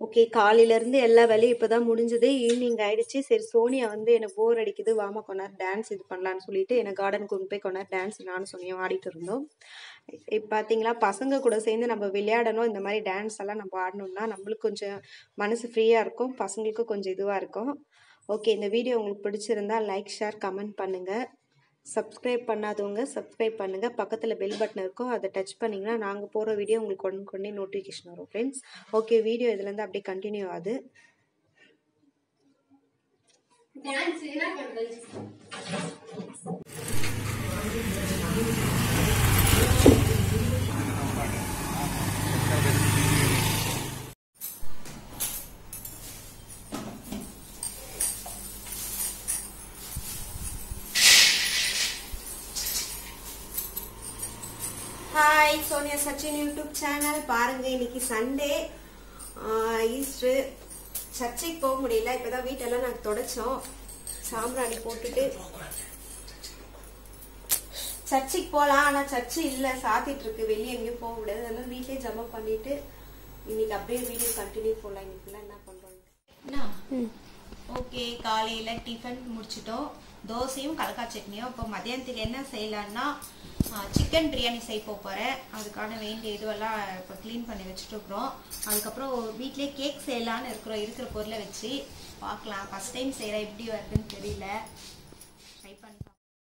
Okay. காலையிலேருந்து எல்லா வேலையும் இப்போ தான் முடிஞ்சது. ஈவினிங் ஆயிடுச்சு. சரி சோனியா வந்து எனக்கு போர் அடிக்குது. வாம்மா கொஞ்ச நேரம் டான்ஸ் இது பண்ணலான்னு சொல்லிட்டு என்ன கார்டனுக்கு கொண்டு போய் கொஞ்ச நேரம் டான்ஸ் நானும் சோனியாவும் ஆடிட்டு இருந்தோம். இப்போ பார்த்தீங்களா, பசங்க கூட சேர்ந்து நம்ம விளையாடணும். இந்த மாதிரி டான்ஸ் எல்லாம் நம்ம ஆடணும்னா நம்மளுக்கு கொஞ்சம் மனசு ஃப்ரீயாக இருக்கும். பசங்களுக்கும் கொஞ்சம் இதுவாக இருக்கும். ஓகே. இந்த வீடியோ உங்களுக்கு பிடிச்சிருந்தா லைக், ஷேர், கமெண்ட் பண்ணுங்கள். சப்ஸ்கிரைப் பண்ணாதவங்க சப்ஸ்கிரைப் பண்ணுங்கள். பக்கத்தில் பெல் பட்டன் இருக்கும். அதை டச் பண்ணிங்கன்னா நாங்கள் போகிற வீடியோ உங்களுக்கு உடனே நோட்டிஃபிகேஷன் வரும் ஃப்ரெண்ட்ஸ். ஓகே. வீடியோ இதுலேருந்து அப்படியே கண்டினியூ ஆகுது. Hi, Sonia Sachin YouTube channel பாருங்க. இன்னைக்கு சண்டே, ஈஸ்டர். சர்ச்சைக்கு போக முடியல. இப்பதான் வீட்டெல்லாம் நாங்கள் தொடச்சோம். சாம்பிராணி போட்டுட்டு சர்ச்சைக்கு போகலாம். ஆனால் சர்ச்சு இல்லை, சாத்திட்டு இருக்கு. வெளியே எங்கேயும் போக முடியாது. அதனால வீட்லயே ஜமா பண்ணிட்டு இன்னைக்கு அப்படியே வீடியோ கண்டினியூ போகலாம். இன்னைக்குலாம் என்ன பண்றோம். ஓகே. காலையில டிஃபன் முடிச்சிட்டோம். தோசையும் கடலக்காய் சட்னியும். இப்போ மதியானத்துக்கு என்ன செய்யலான்னா சிக்கன் பிரியாணி செய்ய போகிறேன். அதுக்கான வேண்டிய இதுவெல்லாம் இப்போ க்ளீன் பண்ணி வச்சுட்டு இருக்கிறோம். அதுக்கப்புறம் வீட்டிலே கேக் செய்யலான்னு இருக்கிற பொருளை வச்சு பார்க்கலாம். ஃபஸ்ட் டைம் செய்கிறேன், எப்படி வருதுன்னு தெரியல. ட்ரை பண்ணி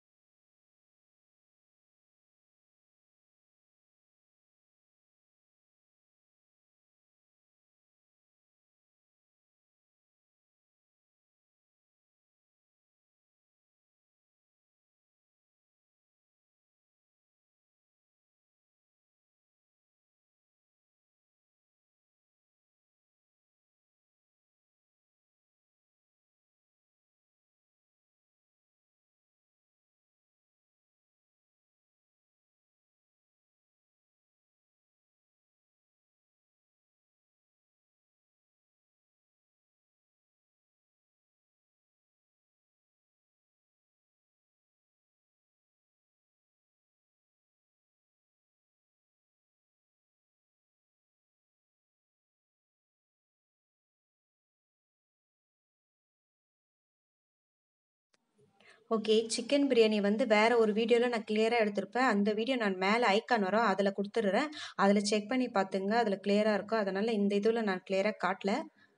ஓகே. சிக்கன் பிரியாணி வந்து வேறு ஒரு வீடியோவில் நான் கிளியராக எடுத்திருப்பேன். அந்த வீடியோ நான் மேலே ஐக்கான் வரும், அதில் கொடுத்துட்றேன். அதில் செக் பண்ணி பார்த்துங்க, அதில் கிளியராக இருக்கும். அதனால் இந்த இதில் நான் கிளியராக காட்டல.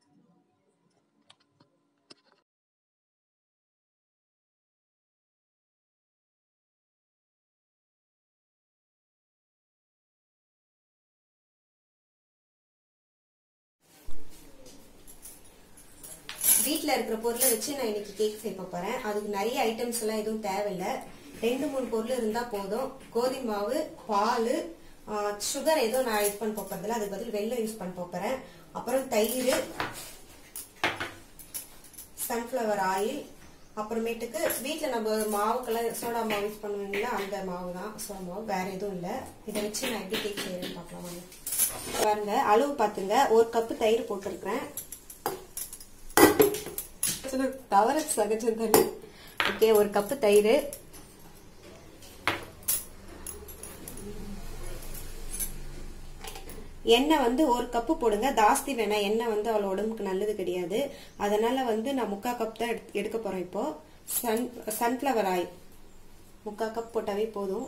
வீட்டில் இருக்கிற பொருளை வச்சு நான் இன்னைக்கு கேக் செய்ய போகிறேன். அதுக்கு நிறைய ஐட்டம்ஸ் எல்லாம் எதுவும் தேவையில்லை. 2-3 பொருள் இருந்தால் போதும். கோதுமை மாவு, பால், சுகர் எதுவும் நான் யூஸ் பண்ண போகிறதில்ல. அதுக்கு பதில் வெல்லம் யூஸ் பண்ண போகிறேன். அப்புறம் தயிர், சன்ஃப்ளவர் ஆயில், அப்புறமேட்டுக்கு வீட்டில் நம்ம மாவுக்கெல்லாம் சோடா மாவு யூஸ் பண்ணுவீங்களா, அந்த மாவு தான் சோடா மாவு, வேறு எதுவும் இல்லை. இதை வச்சு நான் எப்படி கேக் செய்யறேன்னு பார்க்கலாம். பாருங்க, அளவு பார்த்துங்க. 1 கப்பு தயிர் போட்டிருக்கிறேன். தவற சகஜம் தானே. ஓகே. 1 கப்பு தயிர், எண்ணெய் வந்து 1 கப்பு போடுங்க. ஜாஸ்தி வேணாம். எண்ணெய் வந்து அவ்வளோ உடம்புக்கு நல்லது கிடையாது. அதனால வந்து நான் 3/4 கப் தான் எடுக்க போறேன். இப்போ சன்ஃப்ளவர் ஆயில் 3/4 கப் போட்டாவே போதும்.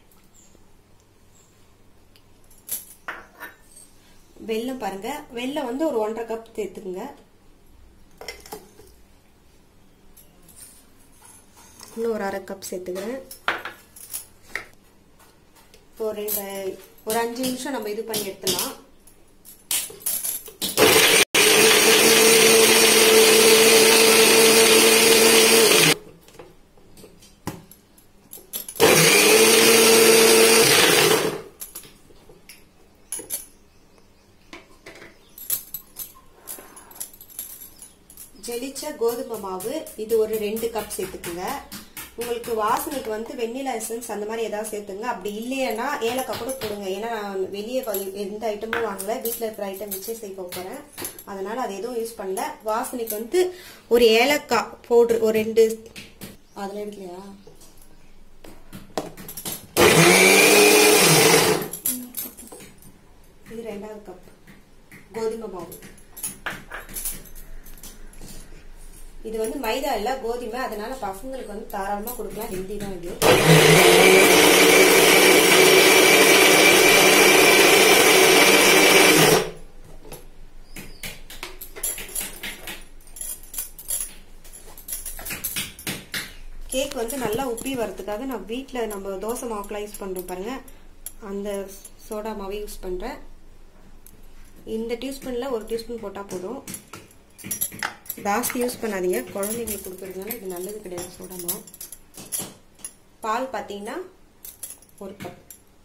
வெல்லம் பாருங்க, வெல்லம் வந்து ஒரு 1.5 கப் சேர்த்துக்குங்க. இன்னும் ஒரு 1/2 கப் சேர்த்துக்கிறேன். ஒரு 5 நிமிஷம் நம்ம இது பண்ணி எடுத்துலாம். ஜெலிச்ச கோதுமை மாவு இது ஒரு 2 கப் சேர்த்துக்குங்க. உங்களுக்கு வாசனைக்கு வந்து வெண்ணிலா எசன்ஸ் அந்த மாதிரி ஏதாவது சேர்த்துங்க. அப்படி இல்லைன்னா ஏலக்காய் கூட போடுங்க. ஏன்னா நான் வெளியே எந்த ஐட்டமும் வாங்கல, வீட்டில் இருக்கிற ஐட்டம் வச்சே செய்ய போகிறேன். அதனால அது எதுவும் யூஸ் பண்ணல. வாசனைக்கு வந்து ஒரு ஏலக்காய் பவுடர் ஒரு 2 அதில் எடுக்கலையா. இது 2வது கப் கோதுமை மாவு. இது வந்து மைதா இல்ல கோதுமை, அதனால பசங்களுக்கு வந்து தாராளமா கொடுக்கலாம், ஹெல்தி தான் இது. கேக் வந்து நல்லா உப்பி வரதுக்காக நான் வீட்டில் நம்ம தோசை மாவுக்குலாம் யூஸ் பண்ணுறோம் பாருங்க, அந்த சோடா மாவை யூஸ் பண்ணுறேன். இந்த டீஸ்பூனில் 1 டீஸ்பூன் போட்டால் போதும், ஜாஸ்தி யூஸ் பண்ணாதீங்க, குழந்தைங்களுக்கு கொடுக்குறதுனால இது நல்லது கிடையாது சோடா மாவு. பால் பார்த்தீங்கன்னா 1 கப்.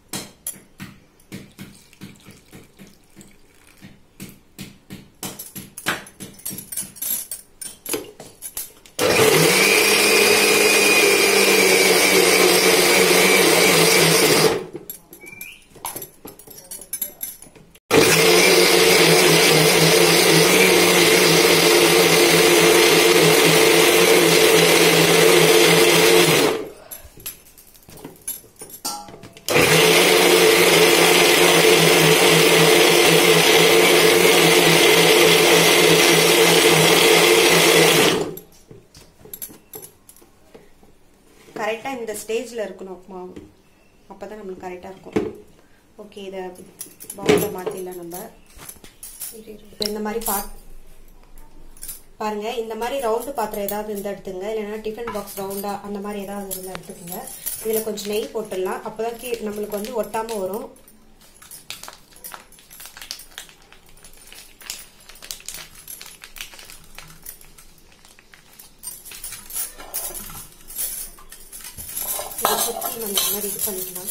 கரெக்டாக இந்த ஸ்டேஜில் இருக்கணும் மாவு, அப்போ தான் நம்மளுக்கு கரெக்டாக இருக்கும். ஓகே, இதை பவுலில் மாற்றிடலாம் நம்ம. இந்த மாதிரி பாருங்க, இந்த மாதிரி ரவுண்டு பாத்திரம் ஏதாவது இருந்தால் எடுத்துங்க, இல்லைன்னா டிஃபன் பாக்ஸ் ரவுண்டாக அந்த மாதிரி ஏதாவது இருந்தால் எடுத்துக்கோங்க. இதில் கொஞ்சம் நெய் போட்டுடலாம், அப்போ தான் நம்மளுக்கு வந்து ஒட்டாமல் வரும். சுற்றி நம்ம இந்த மாதிரி இது பண்ணிக்கலாம்.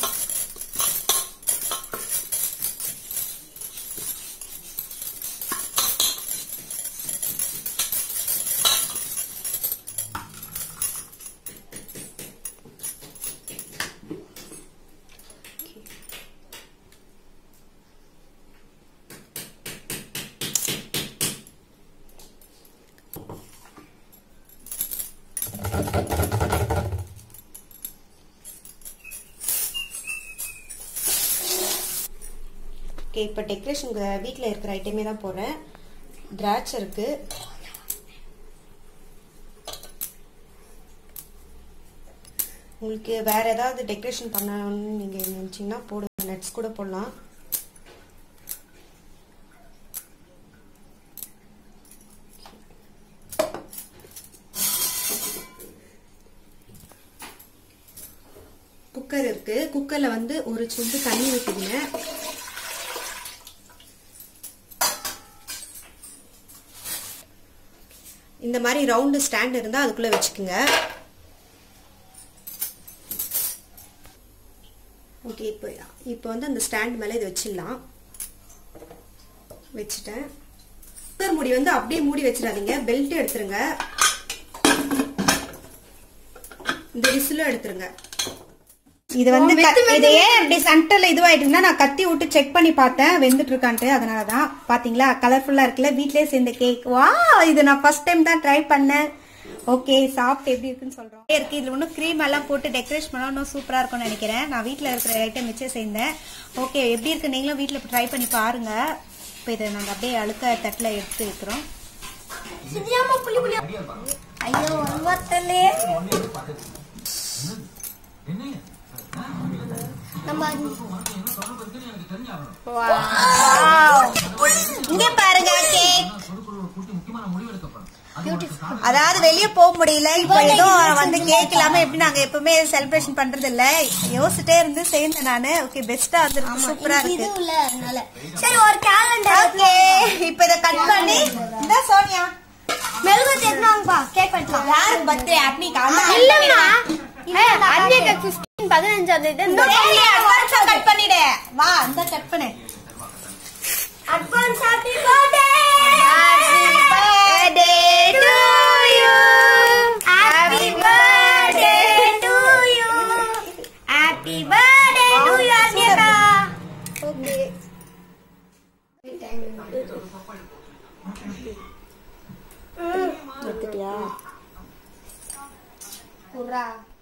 இப்போ டெக்கரேஷனுக்கு வீட்டில் இருக்கிற ஐட்டமே தான் போடுறேன். திராட்சை இருக்கு, உங்களுக்கு வேற ஏதாவது டெக்கரேஷன் பண்ணணும்னு நீங்க நினைச்சீங்கன்னா போடுங்க, நட்ஸ் கூட போடலாம். குக்கர் இருக்கு, குக்கர்ல வந்து 1 சொம்பு தண்ணி ஊற்றிடுங்க. இந்த மாதிரி ரவுண்டு ஸ்டாண்ட் இருந்தால் அதுக்குள்ளே வச்சுக்கோங்க. ஓகே, இப்போ வந்து அந்த ஸ்டாண்ட் மேலே இது வச்சிடலாம். வச்சுட்டேன். குக்கர் மூடி வந்து அப்படியே மூடி வச்சிடாதீங்க, பெல்ட் எடுத்துருங்க, இந்த விசிலும் எடுத்துருங்க. இது வந்து இது ஏன் இப்படி சென்டர்ல இதுவாயிட்டுன்னா நான் கத்தி விட்டு செக் பண்ணி பார்த்தேன் வெந்துட்டு இருக்கான்ட்டு, அதனாலதான். பாத்தீங்களா கலர்ஃபுல்லா இருக்குல்ல, வீட்லயே சேர்ந்த கேக். வா, இது நான் ஃபர்ஸ்ட் டைம் தான் ட்ரை பண்ணேன். ஓகே, சாப்பிட்டு எப்படி இருக்குன்னு சொல்றோம். இருக்கு, இதுல ஒன்னும் க்ரீம் எல்லாம் போட்டு டெக்கரேஷன் பண்ணா இன்னும் சூப்பரா இருக்கும்னு நினைக்கிறேன். நான் வீட்டுல இருக்கிற ஐட்டம் வச்சே செய்தேன். ஓகே, எப்படி இருக்கு நீங்களும் வீட்டுல ட்ரை பண்ணி பாருங்க. இப்போ இதை நாங்க அப்படியே அழுக்க தட்டுல எடுத்து வைக்கிறோம். ஐயோ, இங்க பாருங்க கேக். அதாவது வெளியே போக முடியல, இப்ப ஏதோ வந்து கேக் இல்லாம எப்படி நாங்க எப்பவுமே செலிப்ரேஷன் பண்றது இல்ல, யோசிச்சுட்டே இருந்து சேர்ந்தேன் நானு. ஓகே, பெஸ்டா வந்து சூப்பரா இருக்கு. சரி, ஒரு கேலண்டர். ஓகே, இப்ப இத கட் பண்ணி இந்த சோனியா மெழுகுவர்த்தி எடுத்துவாங்கப்பா, கேக் வெட்டலாம். யாருக்கு பர்த்டே? அன்னிக்கா? இல்லம்மா, அன்னிக்கு 15 கட் பண்ணிடு. வா, அந்த கட் பண்ணு. Advance happy birthday. Happy birthday to you. Happy birthday to you. Happy birthday to you Annika. Okay, எடுத்துட்டியா? புரா